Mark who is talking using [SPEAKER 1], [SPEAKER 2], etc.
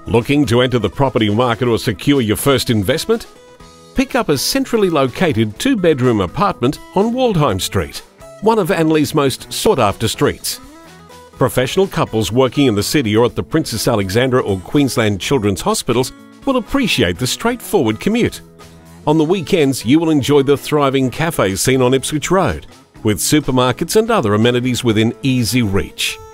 [SPEAKER 1] Looking to enter the property market or secure your first investment? Pick up a centrally located 2-bedroom apartment on Waldheim Street, one of Annerley's most sought-after streets. Professional couples working in the city or at the Princess Alexandra or Queensland Children's Hospitals will appreciate the straightforward commute. On the weekends, you will enjoy the thriving cafe scene on Ipswich Road, with supermarkets and other amenities within easy reach.